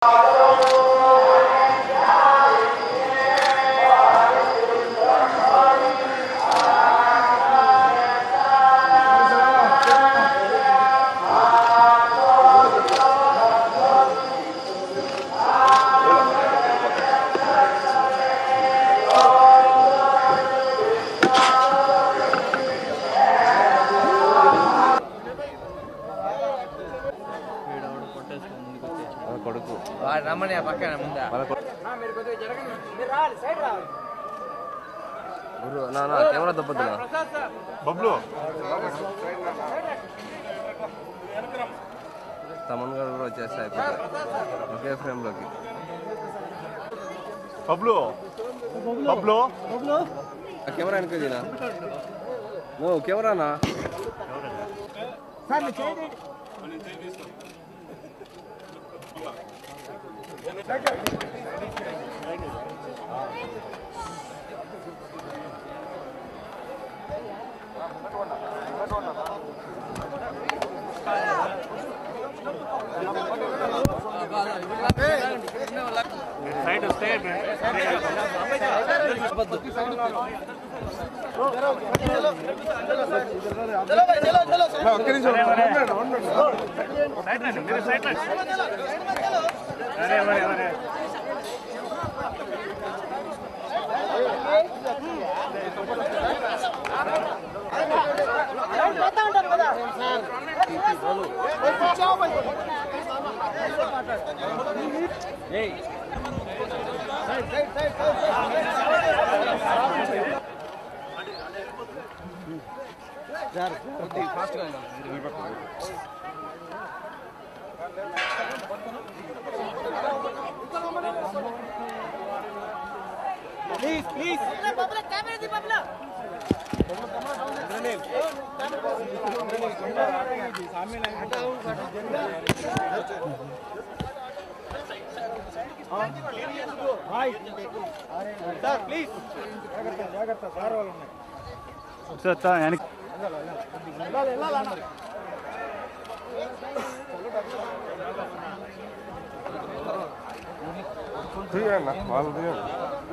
రమ్మని పక్కన ముందా కెమెరా దొబ్బద్దు బబ్లు తమన్ గారు కూడా వచ్చేస్తాయి ఒకే ఫ్రేమ్ లోకి బబ్లు బబ్లు కెమెరా వెనక నువ్వు కెమెరానా సైడ్ వస్తే Please, please. Babla, camera di Babla. Sir, please. Jagarta, sir వాళ్ళు ఉన్నాయి. సత్తా యానికి తీయన్నా వాళ్ళు తీయండి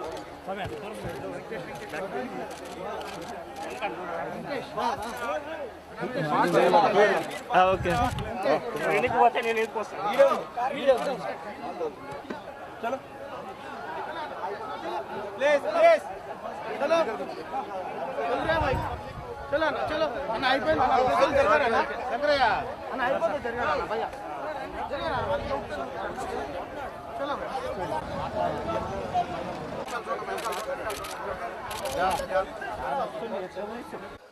ఓకే ఎన్నికి పోతే నేను ఎన్నికి వస్తాను చలో ప్లీజ్ ప్లీజ్ చలో చలో భాయ్ చలో చలో అన్న అయిపోయింది జరగాలన్నా శంకరయ్య అన్న అయిపోయింది జరగాలన్నా భయ్యా చలో చలో